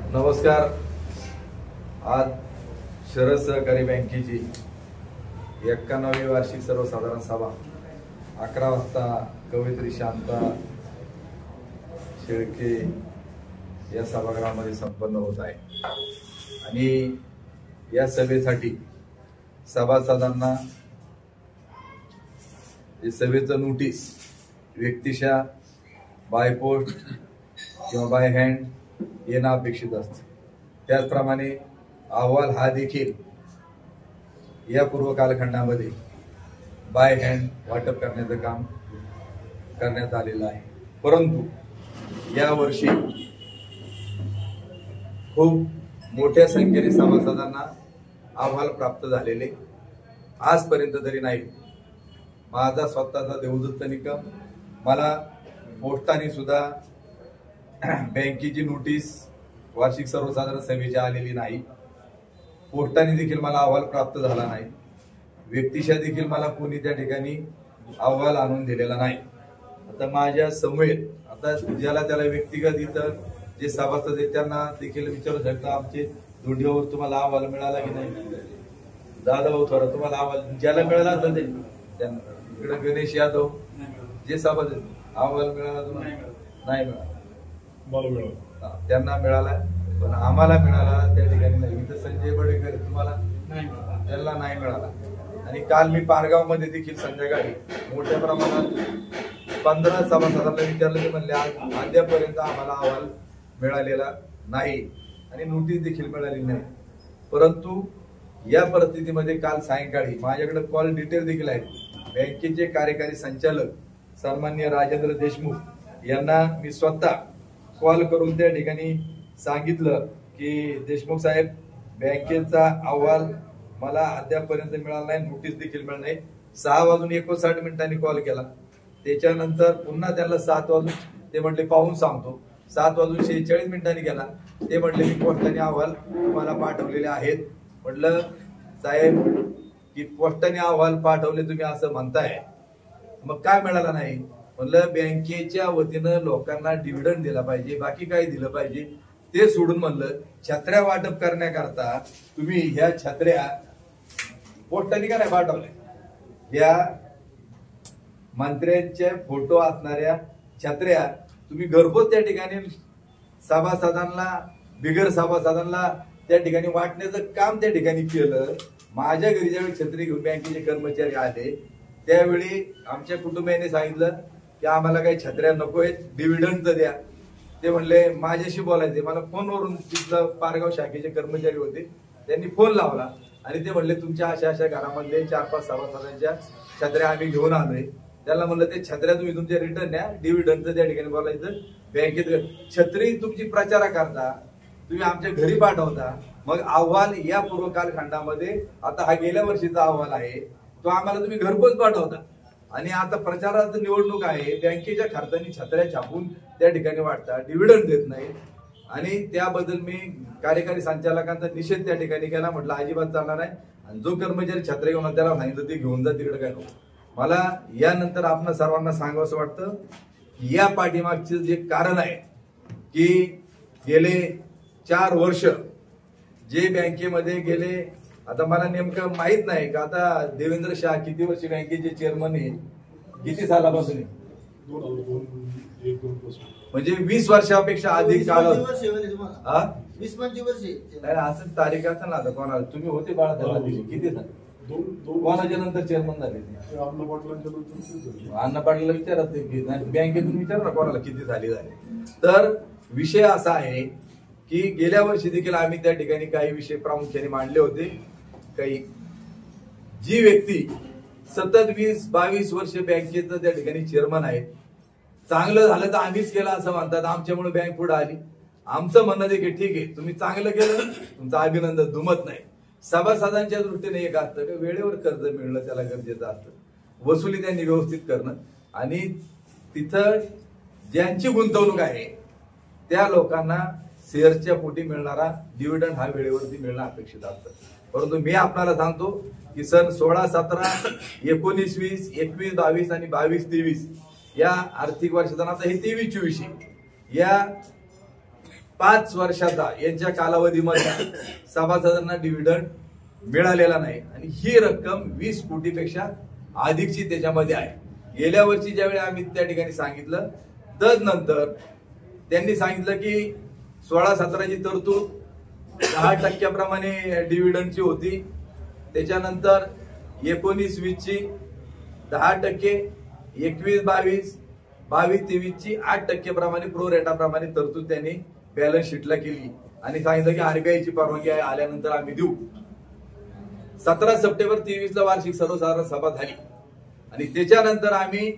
नमस्कार। आज शरद सहकारी बँकेची 91वी वार्षिक सर्वसाधारण सभा 11 वाजता कवयित्री शांता शेळके या सभागृहामध्ये संपन्न होत आहे आणि या सभेसाठी सभासदांना सभेचं नोटीस व्यक्तिशः बाय पोस्ट किंवा बाय हँड येणं अपेक्षित असते। त्याचप्रमाणे अहवाल हा देखील या पूर्व कालखंडामध्ये बाय हँड वाटप करण्याचं काम करण्यात आलेलं आहे, परंतु या वर्षी खूप मोठ्या संख्येने सभासदांना अहवाल प्राप्त झालेले आजपर्यंत तरी नाही। माझा स्वतःचा देवदत्त निकम मला पोस्टाने सुद्धा बँकेची नोटीस वार्षिक सर्वसाधारण सभेची आलेली नाही। पोस्टाने देखील मला अहवाल प्राप्त झाला नाही। व्यक्तिशः देखील मला कोणी त्या ठिकाणी अहवाल आणून दिलेला नाही। आता माझ्या समवेत आता ज्याला त्याला व्यक्तिगत इथं जे सभासद आहेत त्यांना देखील विचारू शकता, आमचे दुर्ढेवर तुम्हाला अहवाल मिळाला की नाही? दादा भाऊ थोडा तुम्हाला अहवाल ज्याला मिळाला असेल ते त्यांना, इकडे गणेश यादव जे सभासद अहवाल मिळाला तुम्हाला नाही मिळाला? त्यांना मिळाला पण आम्हाला मिळाला त्या ठिकाणी नाही। इथं संजय बडेकर तुम्हाला त्यांना नाही मिळाला। आणि काल मी पारगाव मध्ये देखील संध्याकाळी मोठ्या प्रमाणात 15 सभासदांना विचारलं, ते म्हणले अद्यापर्यंत आम्हाला अहवाल मिळालेला नाही आणि नोटीस देखील मिळाली नाही। परंतु या परिस्थितीमध्ये काल सायंकाळी माझ्याकडे कॉल डिटेल देखील आहेत। बँकेचे कार्यकारी संचालक सन्माननीय राजेंद्र देशमुख यांना मी स्वतः कॉल करून त्या ठिकाणी सांगितलं की देशमुख साहेब, बँकेचा अहवाल मला अद्यापर्यंत मिळाला नाही, नोटीस देखील मिळाली नाही। 6:59 कॉल केला, त्याच्यानंतर पुन्हा त्यांना 7 वाजून ते म्हटले पाहून सांगतो। 7:46 केला, ते म्हटले मी पोस्टाने अहवाल तुम्हाला पाठवलेले आहेत। म्हटलं साहेब की पोस्टाने अहवाल पाठवले तुम्ही असं म्हणताय, मग काय मिळाला नाही? म्हणलं बँकेच्या वतीनं लोकांना डिव्हिडंड दिला पाहिजे, बाकी काय दिलं पाहिजे ते सोडून म्हणलं छत्र्या वाटप करण्याकरता तुम्ही ह्या छत्र्या पोस्टाने का नाही पाठवल्या? या मंत्र्यांचे फोटो असणाऱ्या छत्र्या तुम्ही घरपोच त्या ठिकाणी सभासदांना बिगर सभासदांना त्या ठिकाणी वाटण्याचं काम त्या ठिकाणी केलं। माझ्या घरी ज्यावेळी छत्री घेऊन बँकेचे कर्मचारी आले त्यावेळी आमच्या कुटुंबियांनी सांगितलं की आम्हाला काही छत्र्या नको आहेत, डिव्हिडंडचं द्या। ते म्हणले माझ्याशी बोलायचे, मला फोनवरून तिथलं पारगाव शाखेचे कर्मचारी होते, त्यांनी फोन लावला आणि ते म्हणले तुमच्या अशा घरामधले 4-5 सभासदांच्या छत्र्या आम्ही घेऊन आलोय। त्याला म्हणलं ते छत्र्या तुम्ही तुमच्या रिटर्न द्या, डिव्हिडंडचं त्या ठिकाणी बोलायचं। बँकेत छत्री तुमची प्रचार करता, तुम्ही आमच्या घरी पाठवता, मग अहवाल या पूर्व कालखंडामध्ये आता हा गेल्या वर्षीचा अहवाल आहे तो आम्हाला तुम्ही घरपोच पाठवता आणि आता प्रचाराचं निवडणूक आहे, बँकेच्या खर्चाने छत्र्या छापून त्या ठिकाणी वाटता, डिव्हिडंड देत नाही। आणि त्याबद्दल मी कार्यकारी संचालकांचा निषेध त्या ठिकाणी केला। म्हटलं अजिबात चालणार नाही आणि जो कर्मचारी छत्र्या घेऊन त्याला सांगितलं ते घेऊन जा, तिकडे काय नको। मला यानंतर आपण सर्वांना सांगावंसं वाटतं या पाठीमागचे जे कारण आहे की गेले 4 वर्ष जे बँकेमध्ये गेले, आता मला नेमकं माहित नाही का आता देवेंद्र शाह किती वर्ष बँकेचे चेअरमन आहे, किती सालापासून आहे? म्हणजे 20 वर्षापेक्षा अधिक काळ। 20-25 वर्ष असं तारीख असेल ना आता कोणाला? तुम्ही होते बाळा त्याला किती झाले? कोणाच्या नंतर चेअरमन झाले? अण्णा पाटलाला विचारा, बँकेतून विचारा ना कोणाला किती झाले। तर विषय असा आहे की गेल्या वर्षी देखील आम्ही त्या ठिकाणी काही विषय प्रामुख्याने मांडले होते। काही जी व्यक्ती सतत 20-22 वर्ष बँकेचं त्या ठिकाणी चेअरमन आहे, चांगलं झालं तर आम्हीच केलं असं म्हणतात, आमच्यामुळे बँक पुढे आली। आमचं म्हणणं देखील ठीक आहे, तुम्ही चांगलं केलं, तुमचं अभिनंदन दुमत नाही। सभासदांच्या दृष्टीने एक असतं की वेळेवर कर्ज मिळणं त्याला गरजेचं असतं, वसुली त्यांनी व्यवस्थित करणं आणि तिथं ज्यांची गुंतवणूक आहे त्या लोकांना शेअरच्या पोटी मिळणारा डिव्हिडंड हा वेळेवरती मिळणं अपेक्षित असतं। परंतु मी आपल्याला सांगतो की सन 16, 17, 19, 20, 21, 22 आणि 22, 23 या आर्थिक वर्षात आता हे 23-24 या 5 वर्षाचा यांच्या कालावधीमध्ये सभासदांना डिव्हिडंड मिळालेला नाही आणि ही रक्कम 20 कोटीपेक्षा अधिकची त्याच्यामध्ये आहे. गेल्या वर्षी ज्यावेळी आम्ही त्या ठिकाणी सांगितलं, तदनंतर त्यांनी सांगितलं की 16-17ची तरतूद 10% डिव्हिडंडची होती. त्याच्यानंतर 19-20ची 10%, 21-22, 22-23ची 8% प्रो रेटा प्रमाणे तरतूद त्यांनी बॅलन्स शीटला केली आणि सांगितलं की आरबीआयची परवानगी आल्यानंतर आम्ही देऊ. 17 सप्टेंबर 23ला वार्षिक सर्वसाधारण सभा झाली आणि त्याच्यानंतर आम्ही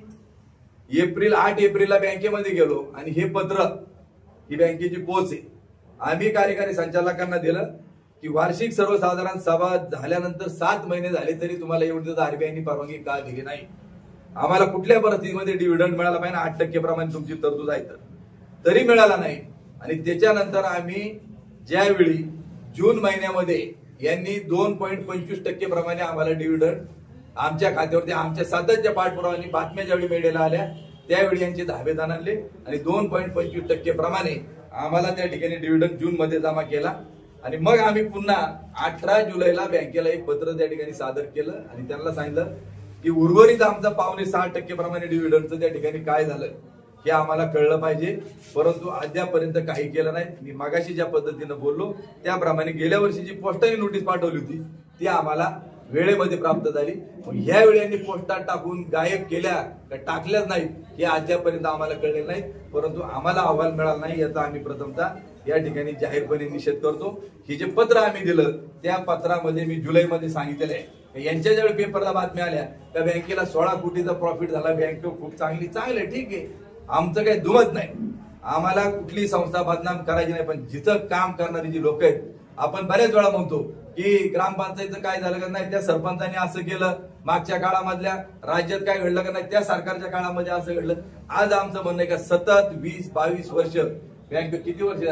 8 एप्रिलला बँकेमध्ये गेलो आणि हे पत्र ही बँकेची पोच आहे. आम्ही कार्यकारी संचालकांना दिलं की वार्षिक सर्वसाधारण सभा झाल्यानंतर 7 महिने झाले तरी तुम्हाला एवढी आरबीआयनी परवानगी का दिली नाही. आम्हाला कुठल्या परिस्थितीमध्ये डिव्हिडंड मिळाला पाहिजे, 8% प्रमाणे तुमची तरतूद आहे तरी मिळाला नाही. आणि त्याच्यानंतर आम्ही ज्यावेळी जून महिन्यामध्ये यांनी 2.25% प्रमाणे आम्हाला डिव्हिडंड आमच्या खात्यावरती आमच्या सातत्य पाठपुरावानी बातम्या ज्यावेळी मीडियाला आल्या त्यावेळी यांचे धाबेदान आणले आणि 2.25% प्रमाणे आम्हाला त्या ठिकाणी डिव्हिडंड जून मध्ये जमा केला. आणि मग आम्ही पुन्हा 18 जुलैला बँकेला एक पत्र त्या ठिकाणी सादर केलं आणि त्यांना सांगितलं की उर्वरित आमचा 5.6% प्रमाणे डिव्हिडंडचं त्या ठिकाणी काय झालं हे आम्हाला कळलं पाहिजे, परंतु अद्यापर्यंत काही केलं नाही. मी मागाशी ज्या पद्धतीनं बोललो त्याप्रमाणे गेल्या वर्षीची पोस्टाने नोटीस पाठवली होती ती आम्हाला वेळेमध्ये प्राप्त झाली. ह्यावेळी यांनी पोस्टात टाकून गायब केल्या का टाकल्याच नाहीत हे अद्यापर्यंत आम्हाला कळलेलं नाही, परंतु आम्हाला अहवाल मिळाला नाही याचा आम्ही प्रथमतः या ठिकाणी जाहीरपणे निषेध करतो. हे जे पत्र आम्ही दिलं त्या पत्रामध्ये मी जुलैमध्ये सांगितलेलं आहे यांच्या ज्यावेळी पेपरला बातम्या आल्या त्या बँकेला 16 कोटीचा प्रॉफिट झाला, बँक खूप चांगलं ठीक आहे, आमचं काही दुमत नाही, आम्हाला कुठली संस्था बदनाम करायची नाही, पण जिथं काम करणारी जी लोक आहेत आपण बऱ्याच वेळा म्हणतो की ग्रामपंचायतचं काय झालं का नाही, त्या सरपंचाने असं केलं, मागच्या काळामधल्या राज्यात काय घडलं का नाही, त्या सरकारच्या काळामध्ये असं घडलं. आज आमचं म्हणणं आहे का सतत 20-22 वर्ष बँक किती वर्ष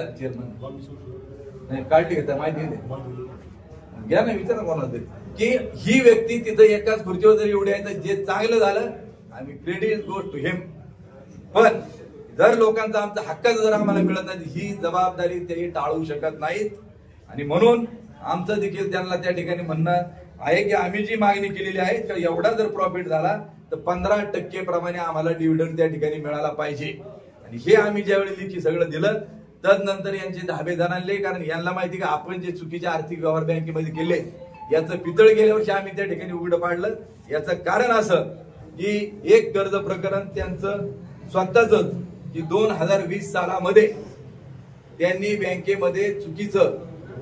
चेअरमन काढली घेता माहिती नाही घ्या ना विचारा कोणाला तरी की ही व्यक्ती तिथं एकाच खुर्चीवर जर एवढी आहे तर जे चांगलं झालं आम्ही क्रेडिट गोज टू हिम, पण जर लोकांचा आमचा हक्काचं जर आम्हाला मिळत नाही ही जबाबदारी ते टाळू शकत नाहीत. आणि म्हणून आमचं देखील त्यांना त्या ठिकाणी म्हणणं आहे की आम्ही जी मागणी केलेली आहे तर एवढा जर प्रॉफिट झाला तर 15% प्रमाणे आम्हाला डिव्हिडंड त्या ठिकाणी मिळाला पाहिजे. आणि हे आम्ही ज्यावेळी लिखी सगळं दिलं तदनंतर यांचे धाबेदार आणले, कारण यांना माहिती का आपण जे चुकीचे आर्थिक व्यवहार बँकेमध्ये केले याचं पितळ गेल्या वर्षी आम्ही त्या ठिकाणी उघड पाडलं. याचं कारण असं की एक कर्ज प्रकरण त्यांचं स्वतःच की 2020 सालामध्ये त्यांनी बँकेमध्ये चुकीचं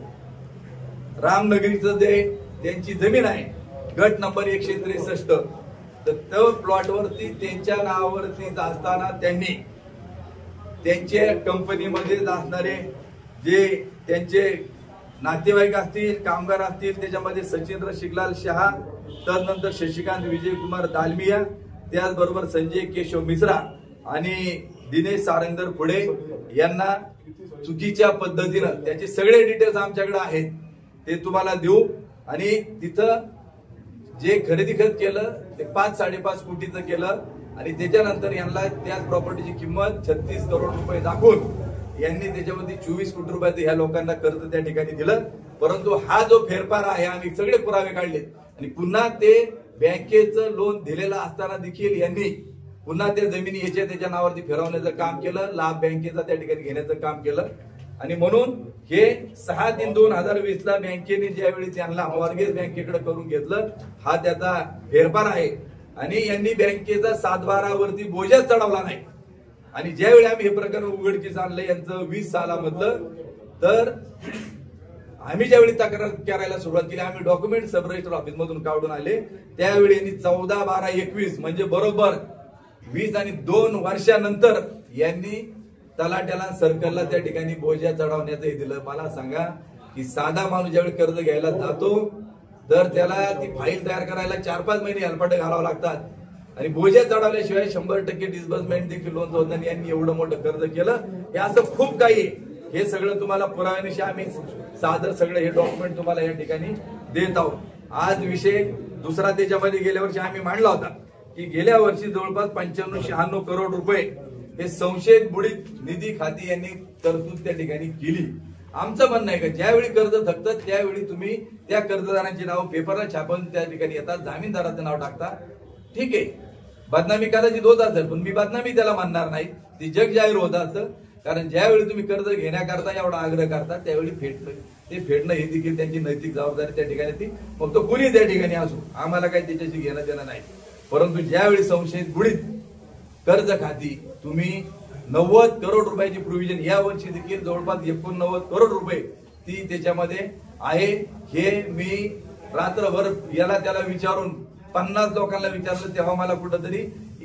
रामनगरीचं जे त्यांची जमीन आहे गट नंबर 163 तर त्या प्लॉटवरती त्यांच्या नावावरती असताना त्यांनी त्यांच्या कंपनीमध्ये असणारे जे त्यांचे नातेवाईक असतील, कामगार असतील, त्याच्यामध्ये सचिंद्र शिकलाल शहा, तदनंतर शशिकांत विजयकुमार दालमिया, त्याचबरोबर संजय केशव मिश्रा आणि दिनेश सारंगधर पुढे यांना चुकीच्या पद्धतीनं त्याचे सगळे डिटेल्स आमच्याकडे आहेत ते तुम्हाला देऊ. आणि तिथं जे खरेदी खत केलं ते 5-5.5 कोटीचं केलं आणि त्याच्यानंतर यांना त्याच प्रॉपर्टीची किंमत 36 करोड रुपये दाखवून यांनी त्याच्यामध्ये 24 कोटी रुपयाचं ह्या लोकांना कर्ज त्या ठिकाणी दिलं. परंतु हा जो फेरफार आहे आम्ही सगळे पुरावे काढले आणि पुन्हा ते बँकेचं लोन दिलेलं असताना देखील यांनी पुन्हा त्या जमिनी याच्या त्याच्या नावावरती फिरवण्याचं काम केलं, लाभ बँकेचा त्या ठिकाणी घेण्याचं काम केलं. आणि म्हणून हे 6/3/2020 ला बँकेने ज्यावेळी त्यांना मॉर्गेज बँकेकडे करून घेतलं हा त्याचा फेरफार आहे. आणि यांनी बँकेचा 7/12 वरती बोजा चढवला नाही. आणि ज्यावेळी आम्ही हे प्रकरण उघडकीस आणलं यांचं 20 सालामधलं तर आम्ही ज्यावेळी तक्रार करायला सुरुवात केली आम्ही डॉक्युमेंट सब रजिस्टर ऑफिस मधून काढून आले त्यावेळी यांनी 14/12/21 म्हणजे बरोबर 20 आणि 2 वर्षानंतर यांनी तलाट्याला सर्कलला त्या ठिकाणी बोजा चढवण्याचं हे दिलं. मला सांगा की साधा माणूस ज्यावेळी कर्ज घ्यायला जातो तर त्याला ती फाईल तयार करायला 4-5 महिने हेलपाटे घालावं लागतात आणि बोजा चढवल्याशिवाय 100% डिस्बर्समेंट देखील लोन होत नाही. यांनी एवढं मोठं कर्ज केलं हे असं खूप काही हे सगळं तुम्हाला पुराव्यानिशी आम्ही सादर सगळं हे डॉक्युमेंट तुम्हाला या ठिकाणी देत आहोत. आज विषय दुसरा त्याच्यामध्ये गेल्या वर्षी आम्ही मांडला होता की गेल्या वर्षी जवळपास 95-96 करोड रुपये हे संशयित बुडीत निधी खाती यांनी तरतूद त्या ठिकाणी केली. आमचं म्हणणं आहे का ज्यावेळी कर्ज थकतं त्यावेळी तुम्ही त्या कर्जदारांची नाव पेपरला छापून त्या ठिकाणी येतात, जामीनदाराचं नाव टाकता. ठीक आहे, बदनामी कदाचित होत असेल, पण मी बदनामी त्याला मानणार नाही, ती जग जाहीर होत असतं. कारण ज्यावेळी तुम्ही कर्ज घेण्याकरता एवढा आग्रह करता त्यावेळी ते फेडणं हे देखील त्यांची नैतिक जबाबदारी त्या ठिकाणी ती, मग तो कुणी त्या ठिकाणी असो, आम्हाला काही त्याच्याशी घेणं देणं नाही. परंतु ज्यावेळी संशयित बुडीत कर्ज खाती तुम्ही 90 करोड रुपयाची प्रोव्हिजन या वर्षी देखील जवळपास 89 करोड रुपये ती त्याच्यामध्ये आहे. हे मी रात्रभर याला त्याला विचारून 50 लोकांना विचारलं, तेव्हा मला कुठंतरी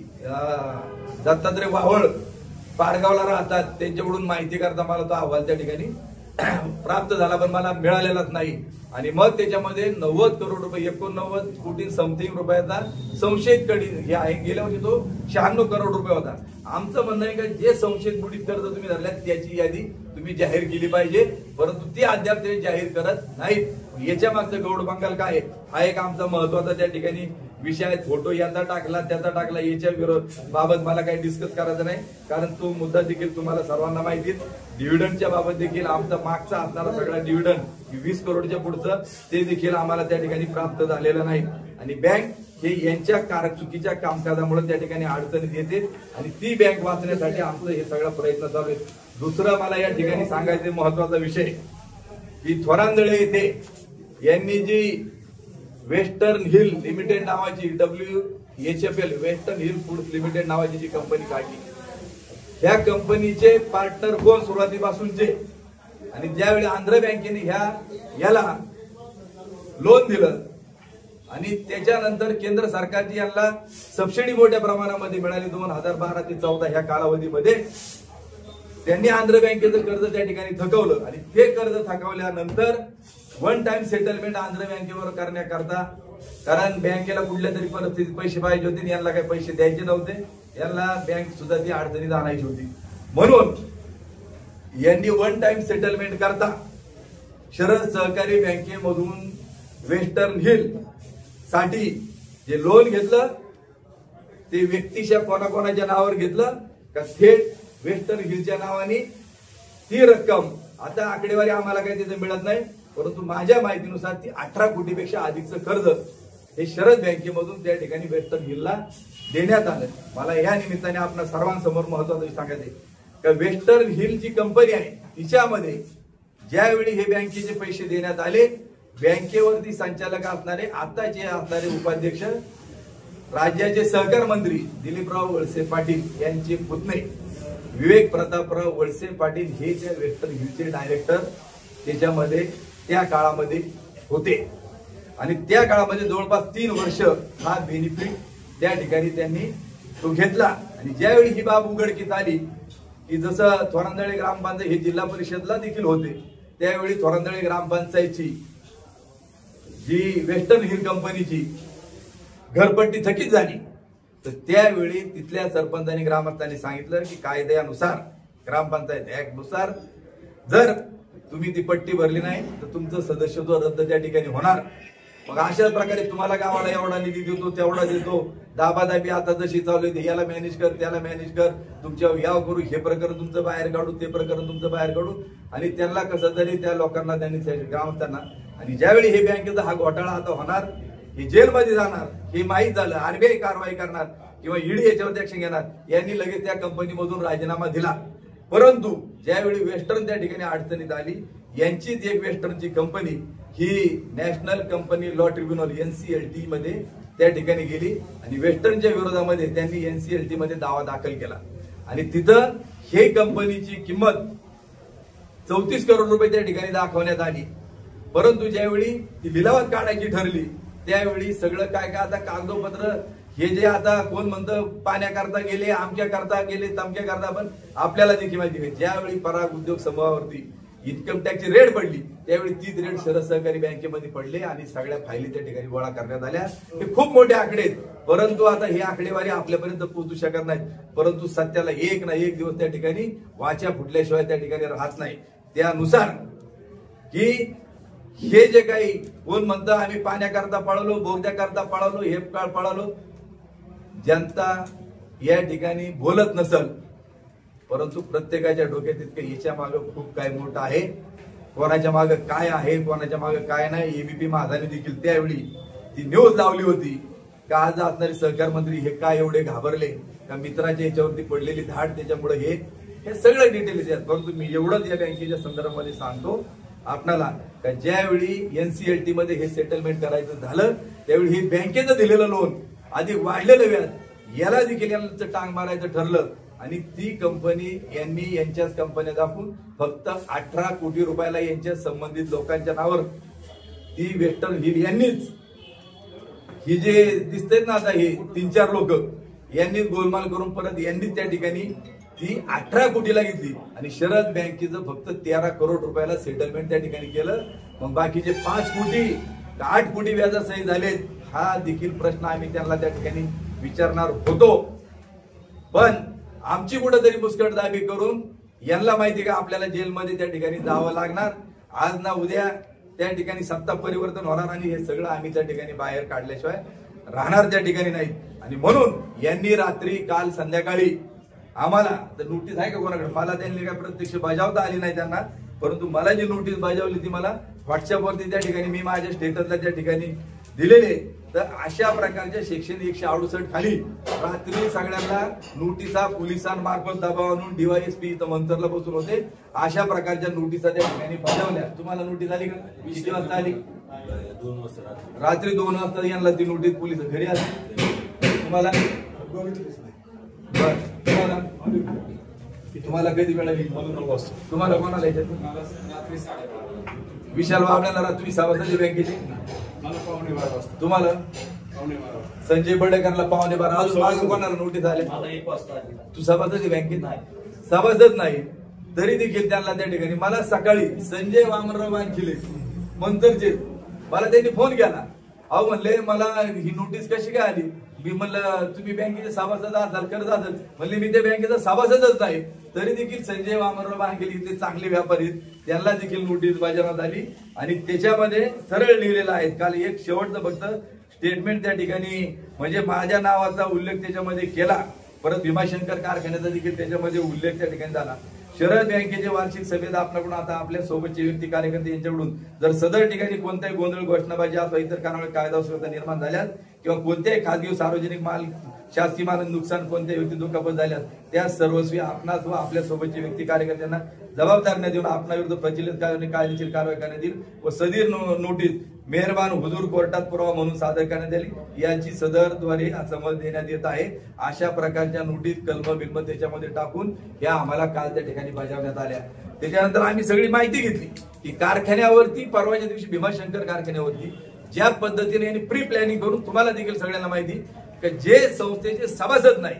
दत्तात्रय वावळ पाडगावला राहतात त्यांच्याकडून माहिती करता मला तो अहवाल त्या ठिकाणी प्राप्त झाला, पण मला मिळालेलाच नाही. आणि मग त्याच्यामध्ये 90 करोड रुपये 89 कोटी समथिंग रुपयाचा संशयित कडी हे आहे. गेल्या वर्षी तो 96 करोड रुपये होता. आमचं म्हणणं आहे का जे संशयित बुडीत कर्ज तुम्ही धरल्यात त्याची यादी तुम्ही जाहीर केली पाहिजे, परंतु ती अद्याप ते जाहीर करत नाहीत. याच्या मागचं गौड बंगाल काय हा एक आमचा महत्वाचा त्या ठिकाणी विषय आहे. फोटो याचा टाकला त्याचा टाकला याच्या बाबत मला काही डिस्कस करायचं नाही, कारण तो मुद्दा देखील तुम्हाला सर्वांना माहिती आहे. डिव्हिडंडच्या बाबत देखील आमचा मागचा असणारा सगळा डिव्हिडंड 20 करोडच्या पुढचं ते देखील आम्हाला त्या ठिकाणी प्राप्त झालेलं नाही. आणि बँक हे यांच्या चुकीच्या कामकाजामुळे त्या ठिकाणी अडचणीत येते आणि ती बँक वाचण्यासाठी आमचं हे सगळा प्रयत्न चालू आहे. दुसरं मला या ठिकाणी सांगायचं महत्वाचा विषय की थोरांदळे येथे यांनी जी वेस्टर्न हिल लिमिटेड नावाची WHFL western hill foods limited नावाची जी कंपनी काढली, ह्या कंपनीचे पार्टनर कोण सुरुवातीपासूनचे, आणि ज्यावेळी आंध्र बँकेने याला लोन दिलं आणि त्याच्यानंतर केंद्र सरकारची यांना सबसिडी मोठ्या प्रमाणामध्ये मिळाली 2012 ते 14 ह्या कालावधीमध्ये त्यांनी आंध्र बँकेचं कर्ज त्या ठिकाणी थकवलं. आणि ते कर्ज थकवल्यानंतर वन टाइम सेटलमेंट आंध्र बँकेवर करण्याकरता, कारण बँकेला कुठल्या तरी परिस्थितीत पैसे पाहिजे होते, यांना काही पैसे द्यायचे नव्हते, यांना बँक सुद्धा ती अडचणीत आणायची होती, म्हणून यांनी वन टाइम सेटलमेंट करता शरद सहकारी बँकेमधून वेस्टर्न हिल साठी जे लोन घेतलं ते व्यक्तिशः कोणाकोणाच्या नावावर घेतलं का थेट वेस्टर्न हिलच्या नावाने ती रक्कम, आता आकडेवारी आम्हाला काही तिथे मिळत नाही, परंतु माझ्या माहितीनुसार ती 18 कोटीपेक्षा अधिकचं कर्ज हे शरद बँकेमधून त्या ठिकाणी वेस्टर्न हिलला देण्यात आलं. मला या निमित्ताने आपण सर्वांसमोर महत्वाचं सांगायचं का वेस्टर्न हिल जी कंपनी आहे तिच्यामध्ये ज्यावेळी हे बँकेचे पैसे देण्यात आले, बँकेवरती संचालक असणारे आताचे असणारे उपाध्यक्ष राज्याचे सहकार मंत्री दिलीपराव वळसे पाटील यांचे पुतणे विवेक प्रतापराव वळसे पाटील हे त्या वेस्टर्न हिलचे डायरेक्टर त्याच्यामध्ये त्या काळामध्ये होते. आणि त्या काळामध्ये जवळपास 3 वर्ष हा बेनिफिट त्या ठिकाणी त्यांनी तो घेतला. आणि ज्यावेळी ही बाब उघडकीस आली की जसं थोरांदळे ग्रामपंचायत हे जिल्हा परिषदला देखील होते, त्यावेळी थोरांदळे ग्रामपंचायतची जी वेस्टर्न हिल कंपनीची घरपट्टी थकीत झाली, तर त्यावेळी तिथल्या सरपंचांनी ग्रामस्थांनी सांगितलं की कायद्यानुसार ग्रामपंचायत ऍक्ट नुसार जर तुम्ही ती पट्टी भरली नाही तर तुमचं सदस्यत्व रद्द त्या ठिकाणी होणार. मग अशाच प्रकारे तुम्हाला गावाला एवढा निधी देतो तेवढा देतो, दाबादाबी आता जशी चालू आहे याला मॅनेज कर त्याला मॅनेज कर, तुमच्या याव करू, हे प्रकरण तुमचं बाहेर काढू ते प्रकरण तुमचं बाहेर काढू, आणि त्यांना कसं तरी त्या लोकांना त्यांनी ग्रामस्थांना. आणि ज्यावेळी हे बँकेचा हा घोटाळा आता होणार, हे जेलमध्ये जाणार हे माहीत झालं, RBI कारवाई करणार किंवा ईडी याच्यावर ऍक्शन घेणार, यांनी लगेच त्या कंपनीमधून राजीनामा दिला. परंतु ज्यावेळी वेस्टर्न त्या ठिकाणी अडचणीत आली, यांचीच एक वेस्टर्नची कंपनी ही national company law tribunal NCLT मध्ये त्या ठिकाणी गेली आणि वेस्टर्नच्या विरोधामध्ये त्यांनी NCLT मध्ये दावा दाखल केला. आणि तिथं हे कंपनीची किंमत 34 करोड रुपये त्या ठिकाणी दाखवण्यात आली. परंतु ज्यावेळी ती लिलावात काढायची ठरली त्यावेळी सगळं काय काय आता कागदोपत्र हे जे आता कोण म्हणतं पाण्याकरता गेले, आमच्या करता गेले, तमक्या करता, पण आपल्याला देखील माहिती आहे ज्यावेळी पराग उद्योग समूहावरती इन्कम टॅक्सची रेट पडली त्यावेळी तीच रेट शरद सहकारी बँकेमध्ये पडले आणि सगळ्या फायली त्या ठिकाणी गोळा करण्यात आल्या. हे खूप मोठे आकडे आहेत, परंतु आता हे आकडेवारी आपल्यापर्यंत पोहोचू शकत नाहीत. परंतु सत्याला एक ना एक दिवस त्या ठिकाणी वाचा फुटल्याशिवाय त्या ठिकाणी राहत नाही. त्यानुसार की हे जे काही कोण म्हणतं आम्ही पाण्याकरता पळवलो, बोगद्याकरता पळवलो, हे पळवलो, जनता या ठिकाणी बोलत नसल परंतु प्रत्येकाच्या डोक्यात इतकं याच्या मागं खूप काय मोठं आहे, कोणाच्या मागं काय आहे, कोणाच्या मागं काय नाही. एबीपी माझाने देखील त्यावेळी ती न्यूज लावली होती का आज असणारे सहकार मंत्री हे काय एवढे घाबरले का मित्राच्या याच्यावरती पडलेली धाड त्याच्यामुळे हे सगळं डिटेल्स आहेत. परंतु मी एवढंच या बँकेच्या संदर्भामध्ये सांगतो आपणाला का ज्यावेळी एनसीएलटी मध्ये हे सेटलमेंट करायचं झालं त्यावेळी हे बँकेचं दिलेलं लोन आधी वाढलेलं व्याज याला देखील यांचं टांग मारायचं ठरलं आणि ती कंपनी यांनी यांच्याच कंपन्या दाखवून फक्त 18 कोटी रुपयाला यांच्या संबंधित लोकांच्या नावावर ती वेस्टर्न हिल यांनीच ही जे दिसतेत ना आता हे 3-4 लोक यांनीच गोलमाल करून परत यांनीच त्या ठिकाणी ती 18 कोटीला घेतली आणि शरद बँकेचं फक्त 13 करोड रुपयाला सेटलमेंट त्या ठिकाणी केलं. मग बाकीचे 5 कोटी 8 कोटी व्याजासहित झालेत हा देखील प्रश्न आम्ही त्यांना त्या ठिकाणी विचारणार होतो. पण आमची कुठेतरी मुस्कटदाबी करून यांना माहिती का आपल्याला जेलमध्ये त्या ठिकाणी जावं लागणार. आज ना उद्या त्या ठिकाणी सत्ता परिवर्तन होणार आणि हे सगळं आम्ही त्या ठिकाणी बाहेर काढल्याशिवाय राहणार त्या ठिकाणी नाही. आणि म्हणून यांनी रात्री काल संध्याकाळी आम्हाला तर नोटीस आहे का कोणाकडे, मला त्यांनी काय प्रत्यक्ष बजावता आली नाही त्यांना, परंतु मला जी नोटीस बजावली ती मला व्हॉट्सअपवरती त्या ठिकाणी मी माझ्या स्टेटसला त्या ठिकाणी दिलेले. तर अशा प्रकारच्या सेक्शन 168 खाली रात्री सगळ्यांना नोटिसा पोलिसांमार्फत दबाव आणून डीवायएसपी इथं मंतरला बसून होते. अशा प्रकारच्या नोटिसा त्या ठिकाणी बजावल्या. तुम्हाला नोटीस आली का? किती वाजता आली? 2 वाजता रात्री 2 वाजता यांना ती नोटीस पोलीस घरी आली. तुम्हाला तुम्हाला कधी मिळाली? तुम्हाला कोणाला याच्यात? विशाल बाबड्याला रात्री 6 वाजता बँकेची. तुम्हाला संजय बडेकरला 11:15. अजून कोणाला नोटीस आल्या? 1 वाजता. तू सभासद बँकेत नाही, सभासद नाही तरी देखील त्यांना त्या ठिकाणी मला सकाळी संजय वामनराव वानखिले मंतरचे मला त्यांनी फोन केला. अहो म्हणले मला ही नोटीस कशी काय आली? मी म्हणलं तुम्ही बँकेचे सभासद असाल करत असाल. म्हणले मी त्या बँकेचा सभासदच नाही तरी देखील संजय वामनराव वानखिले इथले चांगले व्यापारी त्यांना देखील नोटीस बजावण्यात आली आणि त्याच्यामध्ये सरळ लिहिलेलं आहे. काल एक शेवटचं फक्त स्टेटमेंट त्या ठिकाणी म्हणजे माझ्या नावाचा उल्लेख त्याच्यामध्ये केला. परत भीमाशंकर कारखान्याचा देखील त्याच्यामध्ये उल्लेख त्या ठिकाणी झाला. शरद बँकेचे वार्षिक सभेत आपल्याकडून आता आपल्या सोबतचे व्यक्ती कार्यकर्ते यांच्याकडून जर सदर ठिकाणी कोणत्याही गोंधळ घोषणाबाजी अथवा इतर कारणामुळे कायदा सुव्यवस्था निर्माण झाल्यास किंवा कोणत्याही खासगी सार्वजनिक माल शासकीय माल नुकसान कोणत्याही व्यक्ती दुखापत झाल्यास त्या सर्वस्वी आपणास व आपल्या सोबतचे व्यक्ती कार्यकर्त्यांना जबाबदार न देऊन आपणाविरुद्ध प्रचलित कायदेशीर कारवाई करण्यात येईल व सदर नोटीस मेहरबान हुजूर कोर्टात पुरावा म्हणून सादर करण्यात येईल याची सदरद्वारे समज देण्यात येत आहे. अशा प्रकारच्या नोटीस कलम बिल्म त्याच्यामध्ये टाकून ह्या आम्हाला काल त्या ठिकाणी बजावण्यात आल्या. त्याच्यानंतर आम्ही सगळी माहिती घेतली की कारखान्यावरती परवाच्या दिवशी भीमाशंकर कारखान्यावरती ज्या पद्धतीने यांनी प्री प्लॅनिंग करून तुम्हाला देखील सगळ्यांना माहिती की जे संस्थेचे सभासद नाही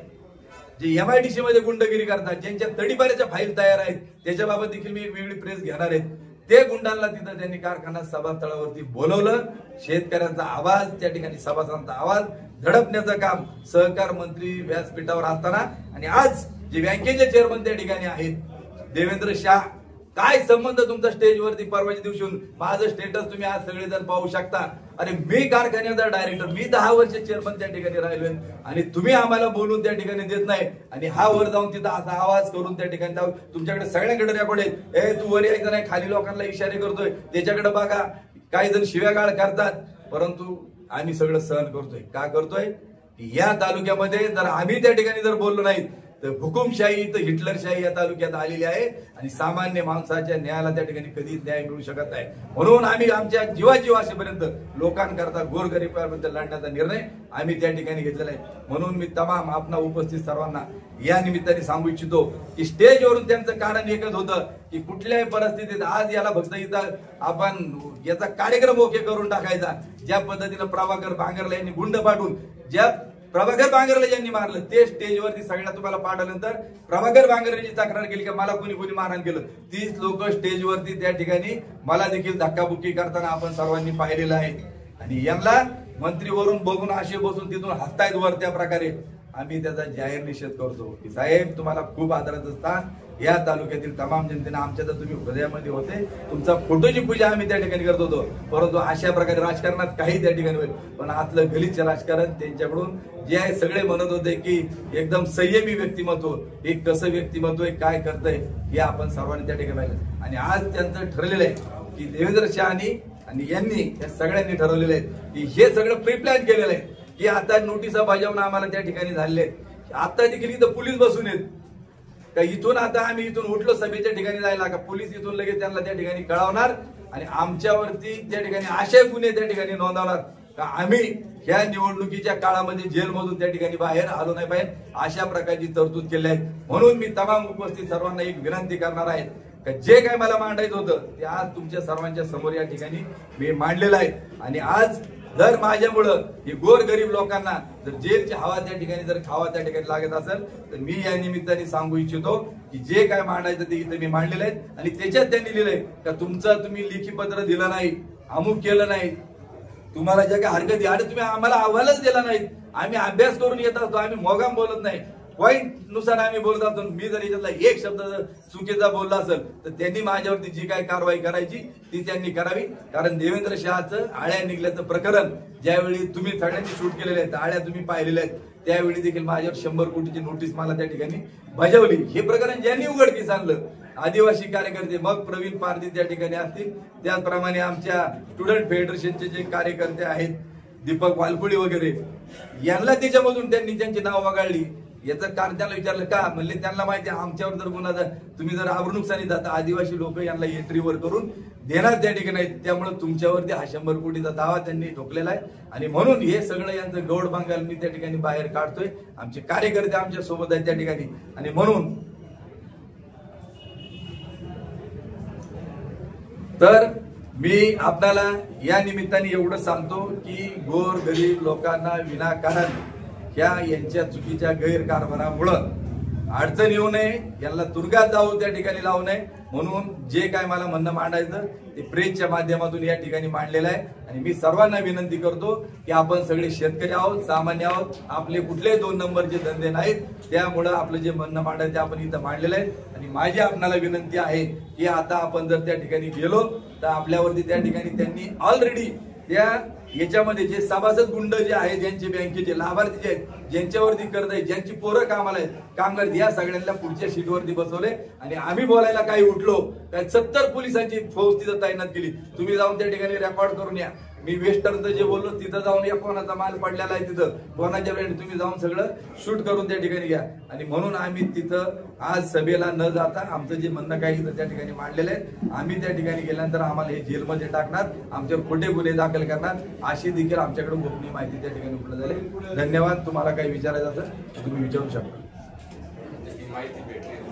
जे एमआयडीसी मध्ये गुंडगिरी करतात ज्यांच्या तडीपाऱ्याच्या फाईल तयार आहेत त्याच्याबाबत देखील मी एक वेगळी प्रेस घेणार आहे. ते गुंडांना तिथं त्यांनी कारखाना सभास्थळावरती बोलवलं. शेतकऱ्यांचा आवाज त्या ठिकाणी सभासदांचा आवाज धडपण्याचं काम सहकार मंत्री व्यासपीठावर असताना आणि आज जे बँकेचे चेअरमन त्या ठिकाणी आहेत देवेंद्र शाह काय संबंध तुमचा स्टेजवरती परवाच्या दिवशी माझं स्टेटस तुम्ही आज सगळेजण पाहू शकता. अरे मी कारखान्याचा डायरेक्टर मी 10 वर्ष चेअरमन त्या ठिकाणी राहिलोय आणि तुम्ही आम्हाला बोलून त्या ठिकाणी देत नाही आणि हा वर जाऊन तिथं असा आवाज करून त्या ठिकाणी तुमच्याकडे सगळ्यांकडे रेकॉर्ड आहे. ए तू वर यायचं नाही खाली लोकांना इशारे करतोय त्याच्याकडे बघा. काही जण शिव्यागाळ करतात परंतु आम्ही सगळं सहन करतोय. का करतोय? या तालुक्यामध्ये जर आम्ही त्या ठिकाणी जर बोललो नाही तर हुकुमशाही तर हिटलरशाही या तालुक्यात आलेली आहे आणि सामान्य माणसाच्या न्यायाला त्या ठिकाणी कधीच न्याय मिळू शकत नाही. म्हणून आम्ही आमच्या जीवाजीव असेपर्यंत लोकांकरता गोरगरिबांबद्दल लढण्याचा निर्णय आम्ही त्या ठिकाणी घेतलेला आहे. म्हणून मी तमाम आपणा उपस्थित सर्वांना या निमित्ताने सांगू इच्छितो की स्टेजवरून त्यांचं कारण एकच होतं की कुठल्याही परिस्थितीत आज याला फक्त इथं आपण याचा कार्यक्रम ओके करून टाकायचा. ज्या पद्धतीनं प्रभाकर बांगरला यांनी गुंड पाठवून ज्या प्रभाकर बांगरला ज्यांनी मारलं ते स्टेजवरती सगळ्या तुम्हाला पाठवल्यानंतर प्रभाकर बांगरची तक्रार केली की मला कोणी मारहाण केलं. तीच लोक स्टेजवरती त्या ठिकाणी मला देखील धक्काबुक्की करताना आपण सर्वांनी पाहिलेलं आहे आणि यांना मंत्रीवरून बघून असे बसून तिथून हसतायत वर त्या प्रकारे आम्ही त्याचा जाहीर निषेध करतो की साहेब तुम्हाला खूप आदराचं स्थान या तालुक्यातील तमाम जनतेने आमच्या तर तुम्ही हृदयामध्ये होते, तुमचा फोटोची पूजा आम्ही त्या ठिकाणी करत होतो, परंतु अशा प्रकारे राजकारणात काही त्या ठिकाणी होईल पण आतलं गलिच्छ राजकारण त्यांच्याकडून जे आहे सगळे म्हणत होते की एकदम संयमी व्यक्तिमत्व, एक कसं व्यक्तिमत्व आहे, काय करतंय हे आपण सर्वांनी त्या ठिकाणी पाहिलं आणि आज त्यांचं ठरलेलं आहे की देवेंद्र शहानी आणि यांनी या सगळ्यांनी ठरवलेलं आहे की हे सगळं प्री प्लॅन केलेलं आहे की आता नोटिसा बजावून आम्हाला त्या ठिकाणी झालेले आहेत। आता देखील इथं पोलीस बसून आहेत का इथून आता आम्ही इथून उठलो सभेच्या ठिकाणी जायला का पोलीस इथून लगेच त्यांना त्या ठिकाणी कळवणार आणि आमच्यावरती त्या ठिकाणी असे गुन्हे त्या ठिकाणी नोंदवणार का आम्ही ह्या निवडणुकीच्या काळामध्ये जेलमधून त्या ठिकाणी बाहेर आलो नाही पाहिजे अशा प्रकारची तरतूद केली आहे। म्हणून मी तमाम उपस्थित सर्वांना एक विनंती करणार आहे का जे काय मला मांडायचं होतं ते आज तुमच्या सर्वांच्या समोर या ठिकाणी मी मांडलेलं आहे आणि आज जर माझ्यामुळं हे गोरगरीब लोकांना जर जेलची हवा त्या ठिकाणी जर खावा त्या ठिकाणी लागत असेल तर मी या निमित्ताने सांगू इच्छितो की जे काय मांडायचं ते इथे मी मांडलेलं आहे आणि त्याच्यात त्यांनी लिहिलंय का तुमचं तुम्ही लेखी पत्र दिलं नाही, अमुक केलं नाही, तुम्हाला ज्या काही हरकती आणि तुम्ही आम्हाला अहवालच दिला नाही, आम्ही अभ्यास करून येत असतो, आम्ही मोगाम बोलत नाही, पॉइंट नुसार आम्ही बोलत असतो। मी जर याच्यातला एक शब्द चुकीचा बोलला असेल तर त्यांनी माझ्यावरती जी काय कारवाई करायची ती त्यांनी करावी, कारण देवेंद्र शहाचं आळ्या निघल्याचं प्रकरण ज्यावेळी तुम्ही सगळ्यांनी शूट केलेले आहेत, आळ्या तुम्ही पाहिलेल्या आहेत, त्यावेळी देखील माझ्यावर 100 कोटीची नोटीस मला त्या ठिकाणी बजावली। हे प्रकरण ज्यांनी उघडकीस आणलं आदिवासी कार्यकर्ते, मग प्रवीण पारधी त्या ठिकाणी असतील, त्याचप्रमाणे आमच्या स्टुडंट फेडरेशनचे जे कार्यकर्ते आहेत दीपक वालकुळी वगैरे, यांना त्याच्यामधून त्यांनी त्यांची नाव वगळली। याचं कारण त्यांना विचारलं का, म्हणले त्यांना माहिती आमच्यावर जर गुन्हा तुम्ही जर आवरणुकसानी जाता आदिवासी लोक यांना एंट्रीवर करून देणार त्या ठिकाणी, त्यामुळे तुमच्यावरती हा 100 कोटीचा दावा त्यांनी ठोकलेला आहे आणि म्हणून हे सगळं यांचं गौड बांगाल मी त्या ठिकाणी बाहेर काढतोय। आमचे कार्यकर्ते आमच्या सोबत आहेत त्या ठिकाणी आणि म्हणून तर मी आपल्याला या निमित्ताने एवढं सांगतो की गोर गरीब लोकांना विनाकारण यांच्या चुकीच्या गैरकारभारामुळं अडचण येऊ नये, यांना तुरुंगात जाऊ त्या ठिकाणी लावू नये, म्हणून जे काय मला म्हणणं मांडायचं ते प्रेसच्या माध्यमातून या ठिकाणी मांडलेलं आहे आणि मी सर्वांना विनंती करतो की आपण सगळे शेतकरी आहोत, सामान्य आहोत, आपले कुठले 2 नंबरचे धंदे नाहीत, त्यामुळं आपलं जे म्हणणं मांडायचं आपण इथं मांडलेलं आहे आणि माझी आपल्याला विनंती आहे की आता आपण जर त्या ठिकाणी गेलो तर आपल्यावरती त्या ठिकाणी त्यांनी ऑलरेडी त्या याच्यामध्ये जे सभासद गुंड जे आहेत, ज्यांचे बँकेचे लाभार्थी जे आहेत, ज्यांच्यावरती कर्ज आहे, ज्यांची पोरं कामाला आहेत, कामगार, या सगळ्यांना पुढच्या सीटवरती बसवले आणि आम्ही बोलायला काही उठलो काय 70 पोलिसांची फौज तिथं तैनात केली। तुम्ही जाऊन त्या ठिकाणी रेकॉर्ड करून या, मी वेस्टर्नचं जे बोललो तिथं जाऊन या, कोणाचा माल पडलेला आहे तिथं, कोणाच्या वेळेने तुम्ही जाऊन सगळं शूट करून त्या ठिकाणी घ्या आणि म्हणून आम्ही तिथं आज सभेला न जाता आमचं जे म्हणणं काही तिथं त्या ठिकाणी मांडलेलं आहे, आम्ही त्या ठिकाणी गेल्यानंतर आम्हाला हे जेलमध्ये टाकणार, आमच्यावर खोटे गुन्हे दाखल करणार, अशी देखील आमच्याकडे गोपनीय माहिती त्या ठिकाणी उपलब्ध झाली। धन्यवाद। तुम्हाला काही विचारायचं असेल तुम्ही विचारू शकता। माहिती भेटली